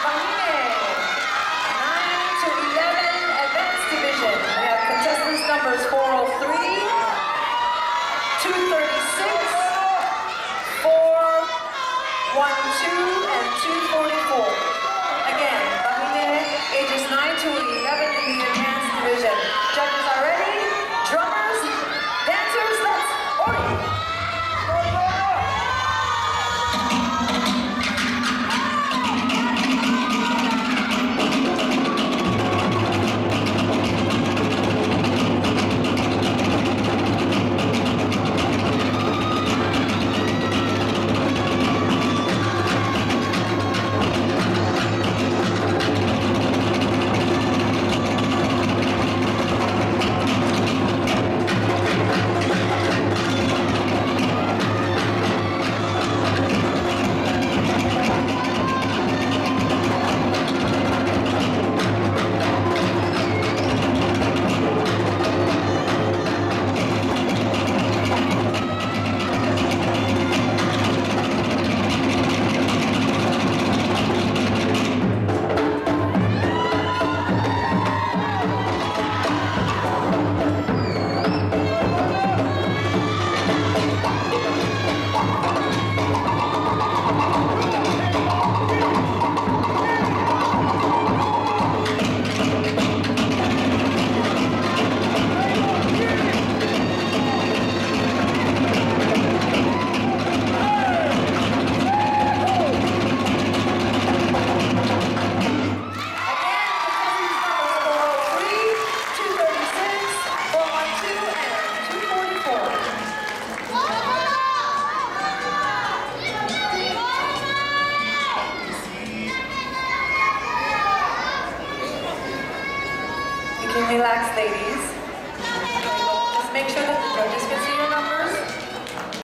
Tahitian, 9 to 11 Advanced Division. We have contestants numbers 403, 236, 412, and 244. Again, Tahitian, ages 9 to 11 in the Advanced Division. Judges are ready. Drummers, dancers, let's order. You can relax, ladies.